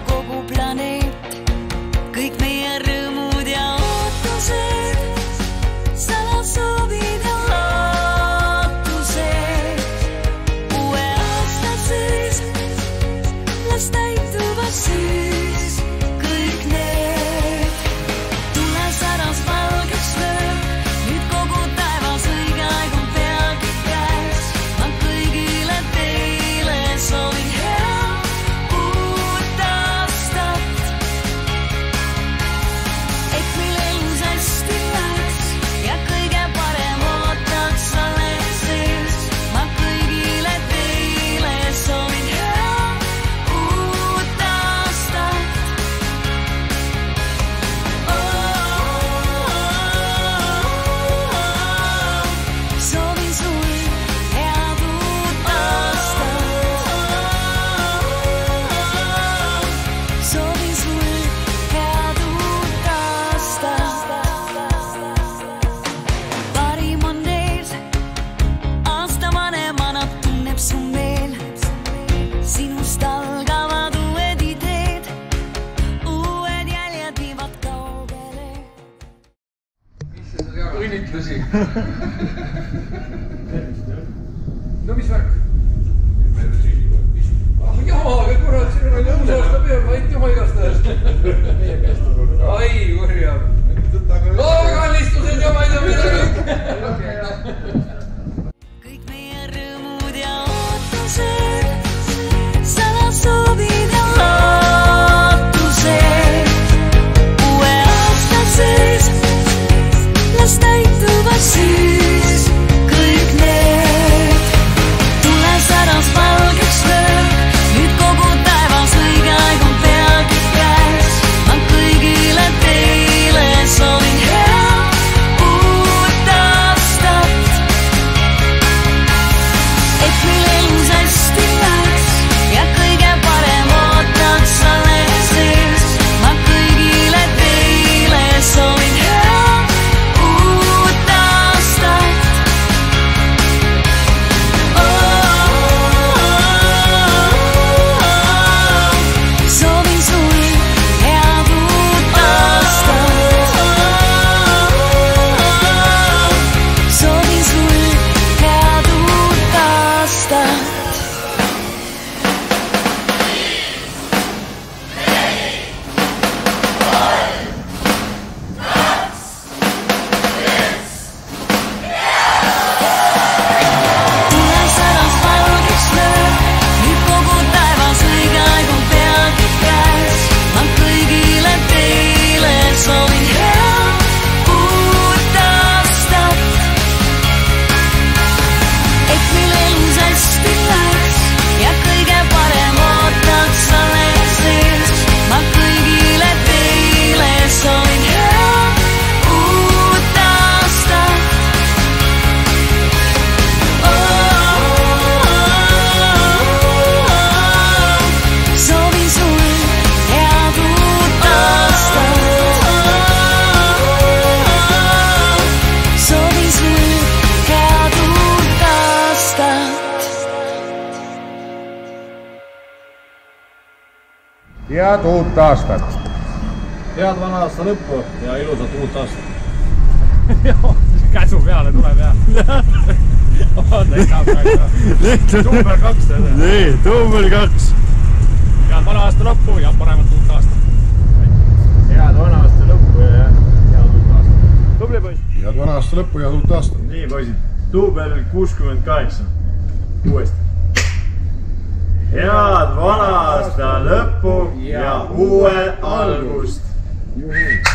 kogu planeet, kõik meie rõõmud ja ootused, salasoovid ja lootused. Uue aasta sees, las täituvad siis kõik need. Tule säras valgeks lööb, nüüd kogu taevas õige aeg on peagi käes. Ma kõigile teile soovin head uut aastat, et meil elus hästi läheks ja kõige parem ootaks alles ees. Ma kõigile teile soovin head uut aastat. Soovin sulle head uut aastat. Soovin sulle head uut aastat. Parim on ees, aasta vanemana tunneb su meel. Sinust algavad uued ideed, uued jäljed viivad kaugele. Õnnitlusi! No mis värk? Jaa, kurat, siin on uus aasta peal, ma ei tea igastahes. Ai, kurjab. Kallistused ja ma ei tea midagi. Kõik meie rõõmud ja ootused, salasoovid ja lootused. Uue aasta sees, las täituvad siis kõik need. Tule säras valgeks lööb, nüüd kogu taevas õige aeg on peagi käes. Ma kõigile teile soovin head uut aastat, et meil elus hästi läheks ja kõige parem ootaks alles ees. Ma kõigile teile soovin head uut aastat. Soovin sulle head uut aastat. Soovin sulle head uut aastat. Tule säras valgeks lööb, nüüd kogu taevas õige aeg on peagi käes. Ma kõigile teile soovin head uut aastat, et meil elus hästi läheks ja kõige parem ootaks alles ees. Ma kõigile teile soovin head uut aastat. Soovin sulle head uut aastat. Soovin sulle head uut aastat. Head uut aastat! Head vana aasta lõppu ja ilusat uut aastat. Käsu peale tuleb jah. Oota, ei saab praegu. Number 2 tõde. Nii, number 2. Head vana aasta lõppu ja paremat uut aastat. Head vana aasta lõppu ja head uut aastat. Tubli poiss. Head vana aasta lõppu ja uut aastat! Nii poisid, duubel 68. Uuesti. Head vana aasta lõppu ja uue algust.